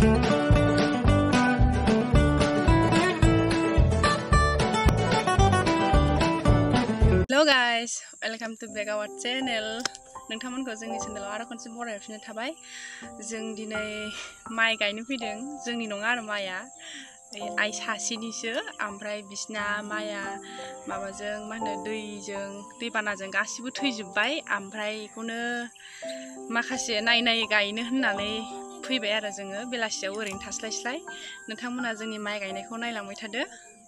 Hello guys, welcome to back our channel. नोंथांमोनखौ जोंनि चेनेलाव आरो खनसे बरायफिननो थाबाय। जों दिनै माइ गायनो फैदों। जोंनि नङा आरो माइआ आइ सासेनिसो, ओमफ्राय बिसिना माइआ माबाजों मा होनो दैबानाजों गासिबो थैजोबबाय, ओमफ्राय बेखौनो माखासे नायै गायनो होननानै फैबाय आरो जोङो बेलासियाव ओरैनो थास्लायस्लाय। नोंथांमोना जोंनि माइ गायनायखौ नायलांबाय थादो।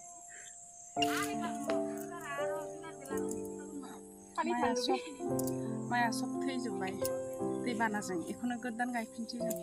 माइआ सब थैजोबबाय दैबानाजों, बेखौनो गोदान गायफिनसै जों।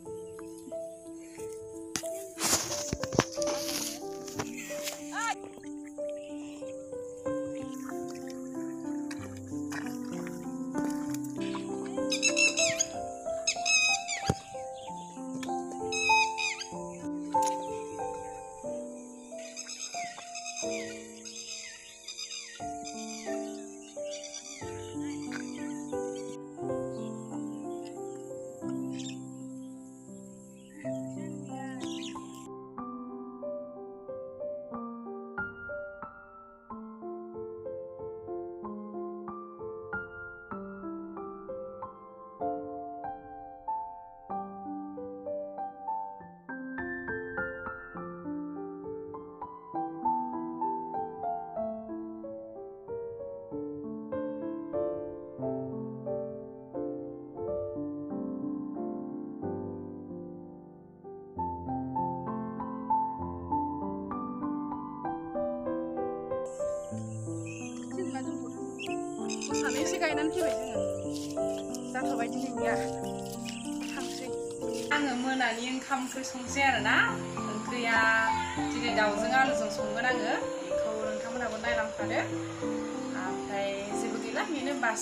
सानैसो गायनानै फैबाय जोङो, जाथ'बाय दिनैनिया थांसै। आङो मोनानि ओंखाम ओंख्रि संसै आरोना। ओंख्रिया दिनै दाउजों आलुजों संगोन आङो, बेखौ नोंथांमोनाबो नायलांफादो। ओमफ्राय जेबो गैला, बेनो बास।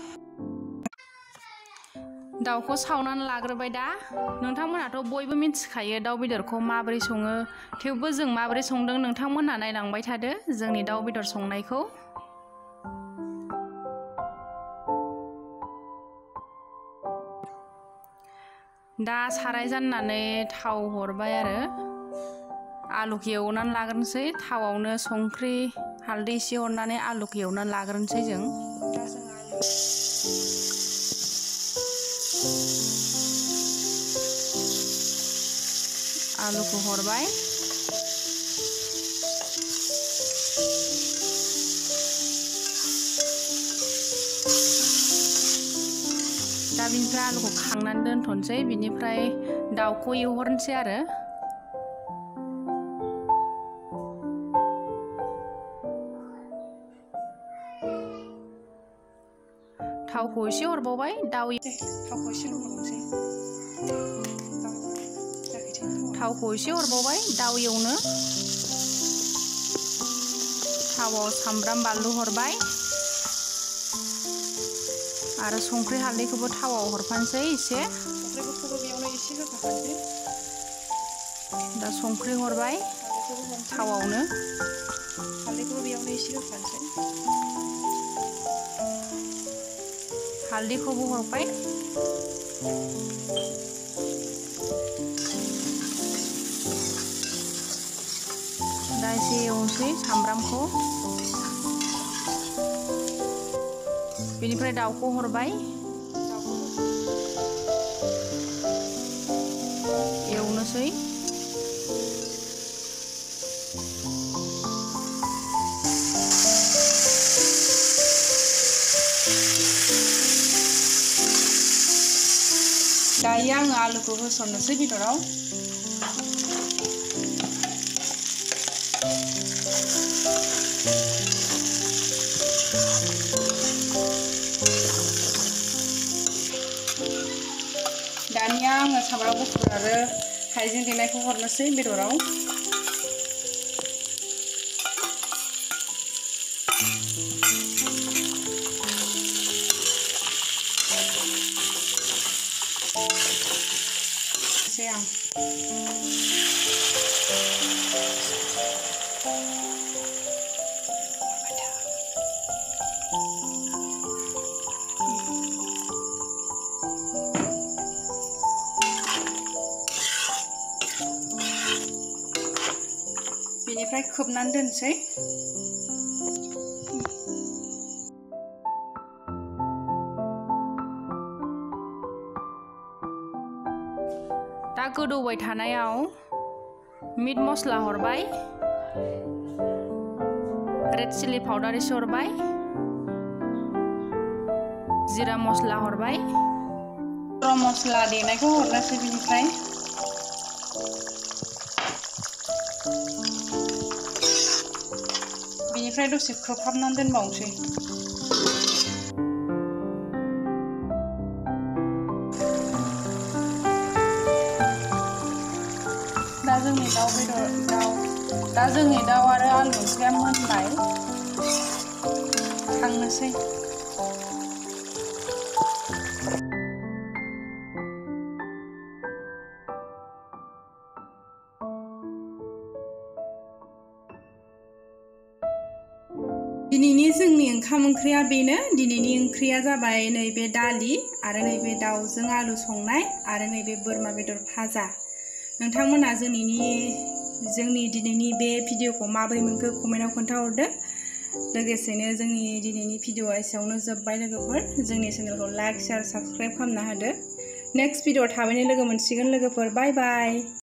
दाउखौ सावनानै लाग्रोबाय दा। नोंथांमोनाथ' बयबो मिथिखायो दाउ बेदरखौ माबोरै सङो, थेवबो जों माबोरै संदों नोंथांमोनहा नायलांबाय थादो जोंनि दाउ बेदर संनायखौ। दा साराय जाननानै थाव हरबाय आरो आलुखौ एवनानै लाग्रोनोसै। थावआवनो संख्रि हालदै एसे हरनानै आलुखौ एवनानै लाग्रोनोसै जों। आलुखौ हरबाय, दा बिनिफ्राय आलुखौ खांनानै दोनथ'नोसै, बिनिफ्राय दाउखौ एवहरनोसै आरो। थावखौ एसे हरबावबाय, थावखौ एसे हरबावनोसै। थावखौ एसे हरबावबाय दाउ एवनो। थावआव सामब्राम बानलु हरबाय आरो संख्रि हालदैखौबो थावआव हरफानोसै एसे। संख्रिफोरखौबो बेयावनो एसे होफाखानोसै। दा संख्रि हरबाय थावआवनो, हालदैखौबो बेयावनो एसे होफानोसै। हालदैखौबो हरबाय। दा एसे एवनोसै सामब्रामखौ, बेनिफ्राय दाउखौ हरबाय, एवनोसै। दायो आङो आलुखौ होसननोसै बेदराव। दानिया आङो सामब्राम गुफुर आरो हाइजें देनायखौ हरनोसै बेदराव। आं बिनिफ्राय खोबनानै दोनसै। दा गोदौबाय थानायाव मिट मस्ला हरबाय, रेड चिली पाउडार एसे हरबाय, जिरा मस्ला हरबाय, गरम मस्ला देनायखौ हरनोसै बिनिफ्राय। बिनिफ्राय दसे खोबहाबनानै दोनबावनोसै। दा जोंनि दाउ आरो आलु ओंख्रिया मोनबाय, खांनोसै। दिनैनि जोंनि ओंखाम ओंख्रिया बेनो। दिनैनि ओंख्रिया जाबाय नैबे दालि आरो नैबे दाउजों आलु संनाय आरो नैबे बोरमा बेदर भाजा। नोंथांमोना जोंनि दिनैनि बे भिडिअखौ माबोरै मोनखो कमेन्टआव खोन्थाहरदो। लोगोसेनो जोंनि दिनैनि भिडिअआ एसेयावनो जोब्बाय लोगोफोर। जोंनि चेनेलखौ लाइक, शेयार, साबस्क्राइब खालामना होदो। नेक्स्ट भिडिअ थाबैनो लोगो मोनसिगोन लोगोफोर। बाय बाय।